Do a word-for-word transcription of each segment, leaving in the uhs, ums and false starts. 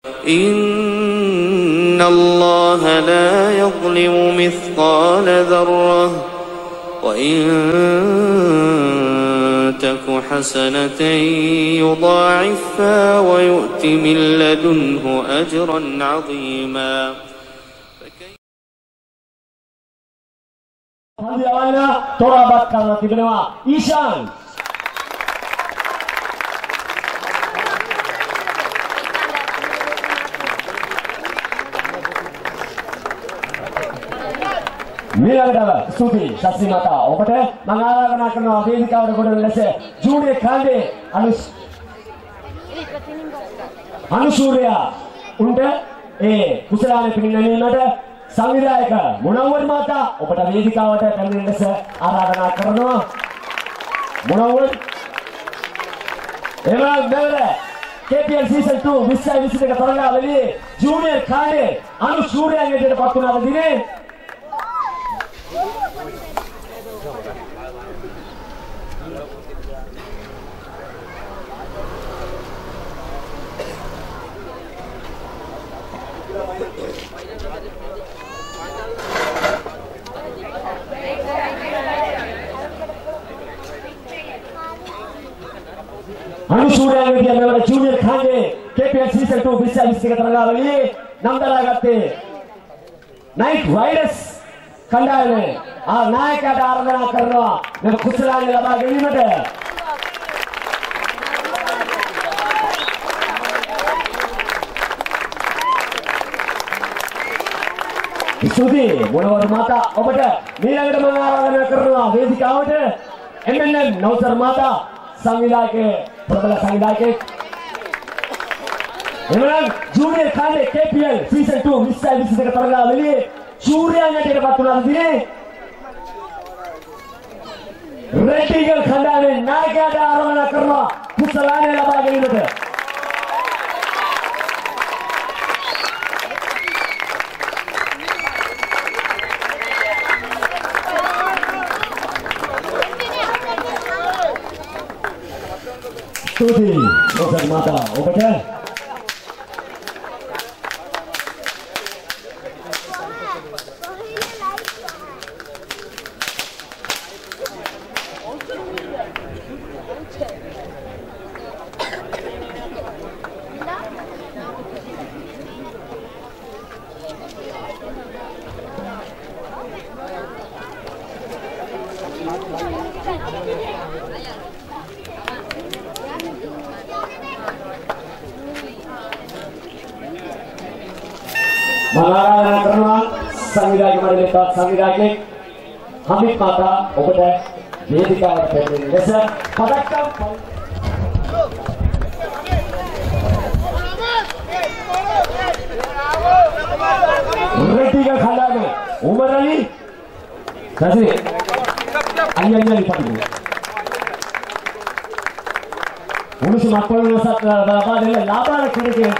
إن الله لا يظلم مثقال ذرة وإن تك حسنة يضاعفها ويؤت من لدنه أجرا عظيما. තොරාපත් කරලා තිබෙනවා ඊෂාන්. මිලකට ස්තුතියි ශස්ත්‍රී මතා. ඔබට මම ආරාධනා කරනවා වේදිකාවට ගොඩ ලෙස ජූනියර් කාණ්ඩේ අනුස් අනුසූර්යා උන්ට ඒ කුසලාන පිළිගැනීමට සංවිධායක මුනවර් මතා ඔබට වේදිකාවට පැමිණෙන ලෙස ආරාධනා කරනවා. මුනවර් එවනම් මෙවර K P L season two විස්සයි විසි දෙක තරගාවලියේ ජූනියර් කාණ්ඩේ අනුසූර්යාගේ විදිහට පත් වුණාද දිනේ අනුසූර්යාගේ විදිහට මෙවර ජූනියර් කාණ්ඩේ K P L season two විස්සයි විසි දෙක තරගාවලියේ නම් දරාගත්තේ Night Riders කණ්ඩායමේ ආ නායකයාට ආරාධනා කරනවා මෙම කුසලාන ලබා ගැනීමට. ස්තුතියි මුනවර් මතා. ඔබට ඊළඟට මම ආරාධනා කරනවා වේදිකාවට M N M නෞසර් මතා සංවිධායක ප්‍රබල සංවිධායකයෙක්. එමනම් ජූනියර් කාණ්ඩේ K P L season two විස්සයි විසි දෙක තරගාවලියේ සූර්යාංගයට පත් වුණාද දිනේ රෙඩ් ඊගල් කණ්ඩායමේ නායකයාට ආරාධනා කරනවා කුසලාන ලබා ගැනීමට. ස්තුතියි නෞසර් මතා. ඔබට ආරාධනා කරනවා සංවිධායක මණ්ඩලයේ සංවිධායකයෙක් හමිත් මතා ඔබට වේදිකාවට පැමිණෙන ලෙස පදක්කම් රෙඩිගල් කණ්ඩායමේ උමර් අලි කසිරි අයියන්යලි පදිමු උණුසුම අපලවසත් ලබා දෙන ලාභාල ක්‍රීඩකයන්ට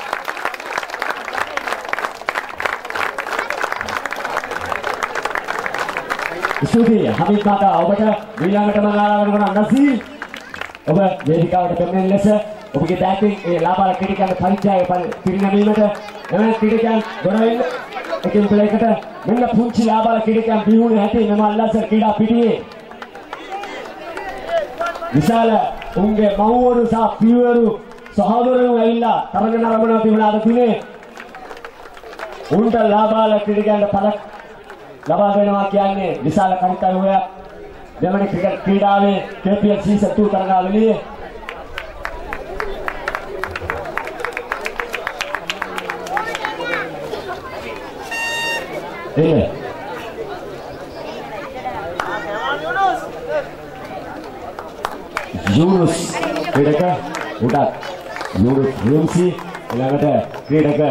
ස්තුතියි හමිත් මතා. ඔබට ඊළඟට මම ආරාධනා කරනවා නසීල් ඔබ වේදිකාවට පැමිණෙන ලෙස ඔබගේ බැටිං ඒ ලාභාල ක්‍රීඩකයන්ට පරිචය පිරිනැමීමට එවැනි ක්‍රීඩකයන් ගොඩ වෙන්න එකින් ප්ලේකට මෙන්න පුංචි ලාභාල ක්‍රීඩකයන් බිහුනේ ඇති මෙම අල්ලස් ක්‍රීඩා පිටියේ විශාල උන්ගේ මව්වරු සහ පියවරු සහෝදරයෝ ඇවිල්ලා තරග නරඹන තිබුණාද දිනේ උන්ට ලාභාල ක්‍රීඩකයන්ට පදක් ලබා දෙනවා කියන්නේ විශාල කණිකාවයක්. දෙවන ක්‍රිකට් ක්‍රීඩාවේ K P L season two තරගාවලියේ ඒ යුනුස් ක්‍රීඩක උඩත් යුනුස් රිම්සි ඊළඟට ක්‍රීඩක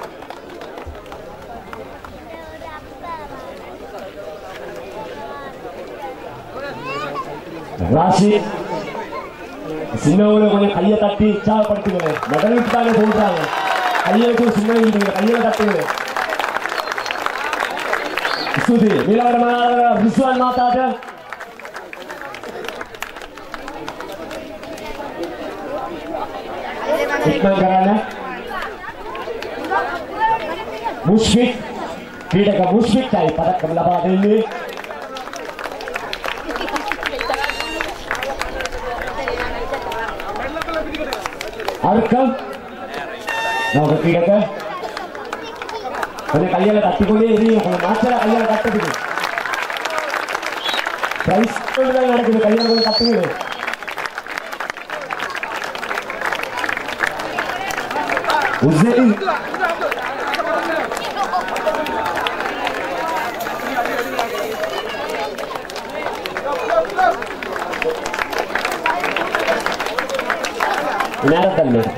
ராசி சின்னவங்க கொஞ்சம் கையை தட்டி உற்சாகப்படுத்துங்க. மெடல் தானே சொல்றாங்க, கையை சின்ன கையில தட்டுங்க. ஸ்துதி நீலகண்டமான ரிஸ்வான் மாதாட்ட इतना कराना මුෂ්ෆික් ක්‍රීඩක මුෂ්ෆික්ටයි පදක්කම ලබා දෙන්නේ. අර්කම් නෝක ක්‍රීඩක ඔනේ කල්යල කට්ටිකොලේ ඉරි ඔය මාස්ටර් කල්යල කට්ටිකොලේ ප්‍රයිස් වල නඩකේ කල්යල වල කට්ටිකොලේ උසෙන් නැරතල් මේක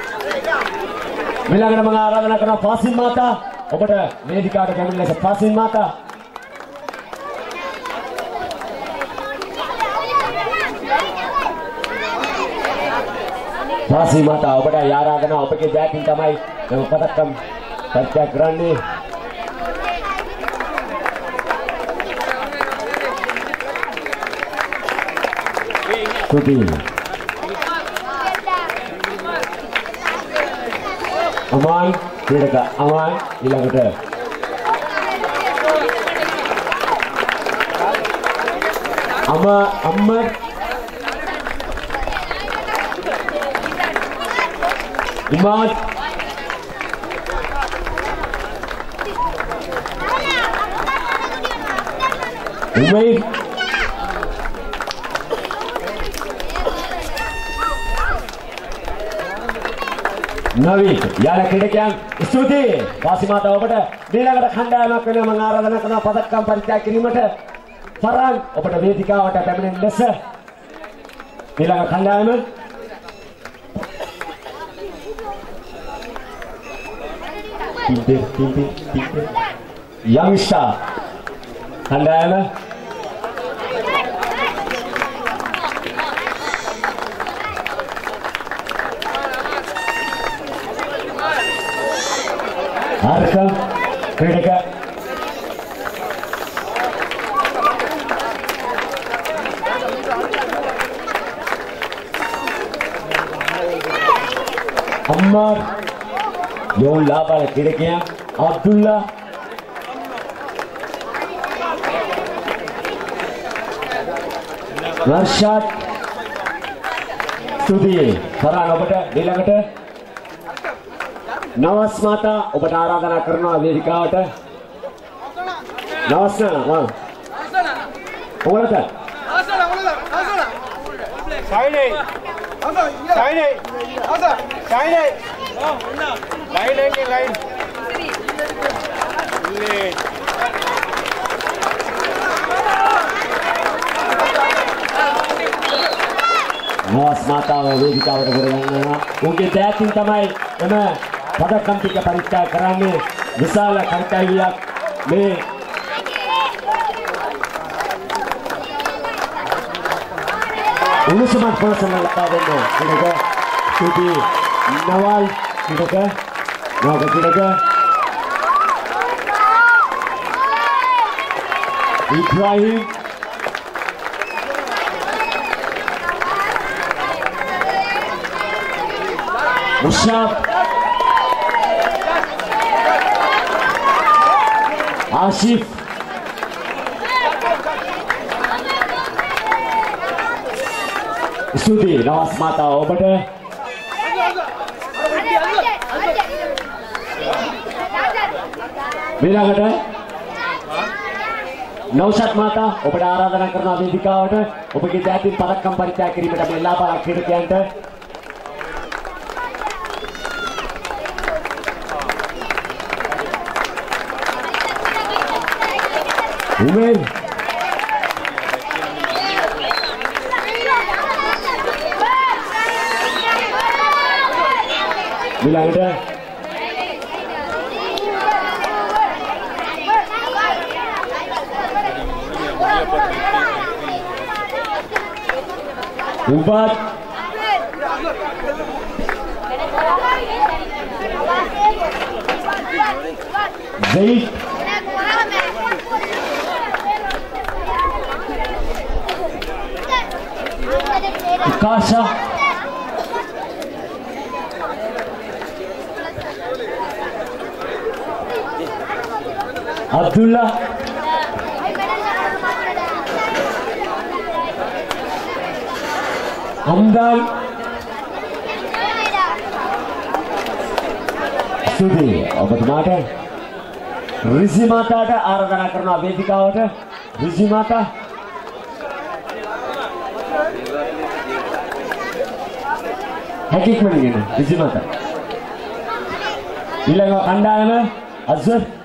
මිලඟට මම ආරාධනා කරනවා ෆාසින් මාතා ඔබට වේදිකාවට පැමිණ ලෙස ෆාසින් මාතා ෆාසින් මාතා ඔබට ආරාධනා ඔබගේ ජයකින් තමයි මම පදක්කම් පරිත්‍යාග කරන්නේ. කුටි අමාන් ක්‍රීඩක අමාන් ඊළඟට අම අම්මර් ඉමාත් උමේ නවීත් යාල ක්‍රීඩකයන් ස්තුතියි වාසිමාතා ඔබට ඊළඟට කණ්ඩායමක් වෙනවා මම ආරාධනා කරනවා පදක්කම් පරිත්‍යාග කිරීමට ෆරාන් ඔබට වේදිකාවට පැමිණෙන ලෙස ඊළඟ කණ්ඩායම පිටේ පිටේ පිටේ යංස්ටා කණ්ඩායම Arkam ක්‍රීඩක අම්මාර් යෝන් ලාබාල ක්‍රීඩකයන් අබ්දුල්ලා වර්ෂාත් ස්තුතියි කරාන ඔබට ඊළඟට නවස් මාතා ඔබට ආරාධනා කරනවා වේදිකාවට නවස් නා ඔයාලට සයිනේ සයිනේ අද සයිනේ ලයින් එකේ ලයින් ලේ නවස් මාතා වේදිකාවට කරගන්නවා උන්ගේ දැකින් තමයි එම පදක්කම් ටික පරිත්‍යාග කරන්නේ විශාල කර්තව්‍යයක් මේ උණුසුමක් පොසන ලබා දෙන්නේ ක්‍රීඩක සුටි නවල් ක්‍රීඩක නවක ක්‍රීඩක ඉබ්‍රාහිම් මුෂාබ් आशिफ स्තුති නවස් මාතා ඔබට ඊළඟට නෞෂත් මාතා ඔබට ආරාධනා කරනවා වේදිකාවට ඔබගේ ජාතික පදක්කම් පරිත්‍යාග කිරීමට මේ ලාභාල ක්‍රීඩකයන්ට Umer ඊළඟට උඹත් Zaid Kasha Abdullah. Hamdan. Sudi. ඔබතුමාට රිසි මාතාට ආරාධනා කරනවා වේදිකාවට. රිසි මාතා. හැකියක්ම නෙගෙන රිසි මාතා. ඊළඟ කණ්ඩායම අස්වර්